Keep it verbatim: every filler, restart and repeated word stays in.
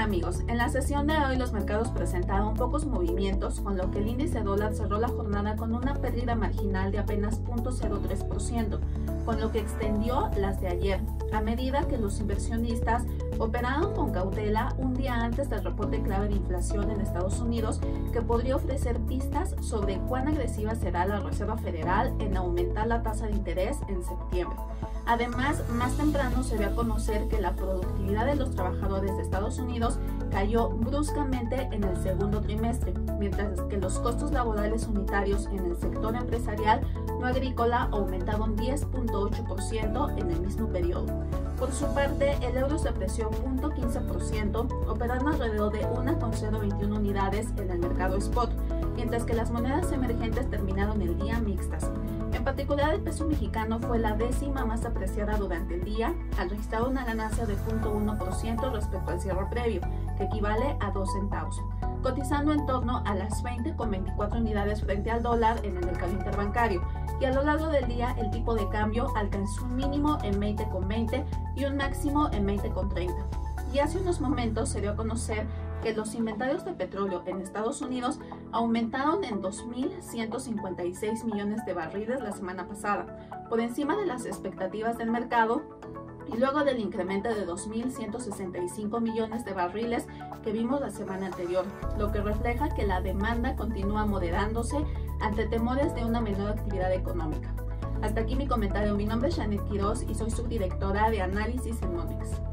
amigos, en la sesión de hoy los mercados presentaron pocos movimientos, con lo que el índice dólar cerró la jornada con una pérdida marginal de apenas cero punto cero tres por ciento, con lo que extendió las de ayer, a medida que los inversionistas operaron con cautela un día antes del reporte clave de inflación en Estados Unidos, que podría ofrecer pistas sobre cuán agresiva será la Reserva Federal en aumentar la tasa de interés en septiembre. Además, más temprano se dio a conocer que la productividad de los trabajadores de Estados Unidos cayó bruscamente en el segundo trimestre, mientras que los costos laborales unitarios en el sector empresarial no agrícola aumentaron diez punto ocho por ciento en el mismo periodo. Por su parte, el euro se apreció cero punto quince por ciento, operando alrededor de uno coma cero veintiuno unidades en el mercado spot, mientras que las monedas emergentes terminaron el día mixtas. En particular, el peso mexicano fue la décima más apreciada durante el día, al registrar una ganancia de cero punto uno por ciento respecto al cierre previo, que equivale a dos centavos, cotizando en torno a las veinte coma veinticuatro unidades frente al dólar en el mercado interbancario, y a lo largo del día el tipo de cambio alcanzó un mínimo en veinte coma veinte y un máximo en veinte coma treinta. Y hace unos momentos se dio a conocer que los inventarios de petróleo en Estados Unidos aumentaron en dos mil ciento cincuenta y seis millones de barriles la semana pasada, por encima de las expectativas del mercado, y luego del incremento de dos mil ciento sesenta y cinco millones de barriles que vimos la semana anterior, lo que refleja que la demanda continúa moderándose ante temores de una menor actividad económica. Hasta aquí mi comentario. Mi nombre es Janet Quiroz y soy subdirectora de análisis en Monex.